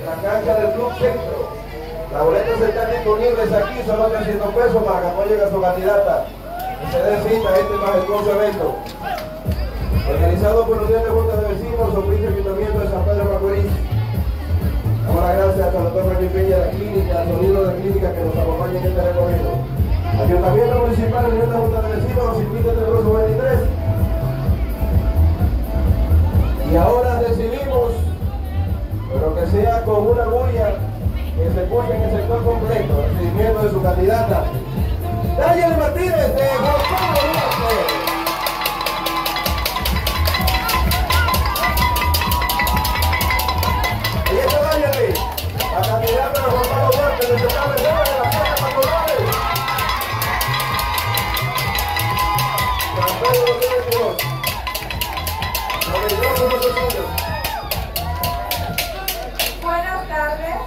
la cancha del Club Centro. Las boletas están disponibles aquí, solo 300 pesos para que apoyen a su candidata y se dé cita a este majestuoso evento. Organizado por la Unión de Juntas de Vecinos, Oficio Ayuntamiento de San Pedro de Macorís. Damos las gracias al doctor Remy Peña de la clínica, al sonido de clínica que nos acompaña en este recorrido. Ayuntamiento Municipal, Unión de Juntas de Vecinos, nos invita este próximo 23. Y ahora recibimos, pero que sea con una bulla que se escuche en el sector completo, el recibimiento de su candidata, Daniel Martínez de Juan Pablo Duarte. Y esta Daniel, la candidata de Juan Pablo Duarte, de Sector de la Fiesta Patronales. San Pedro tiene tu voz. Buenas tardes.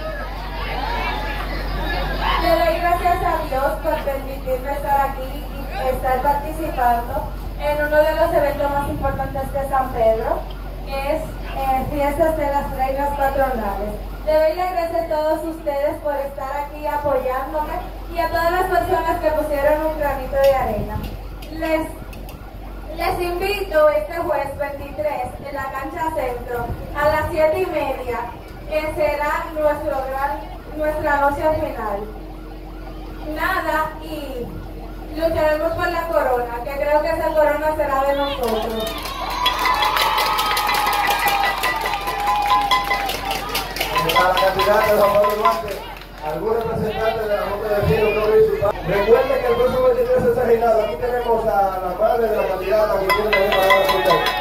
Le doy gracias a Dios por permitirme estar aquí y estar participando en uno de los eventos más importantes de San Pedro, que es Fiestas de las Reinas Patronales. Le doy las gracias a todos ustedes por estar aquí apoyándome y a todas las personas que pusieron un granito de arena. Les invito este jueves 23 en la cancha Centro a las 7:30, que será nuestra noche final. Nada, y lucharemos por la corona, que creo que esa corona será de nosotros. Para la candidata de Juan Pablo Duarte, algún representante de la Junta de Vecinos no municipal. Recuerde que el próximo 23 es agendado. Aquí tenemos a la madre de la candidata que tiene que dar a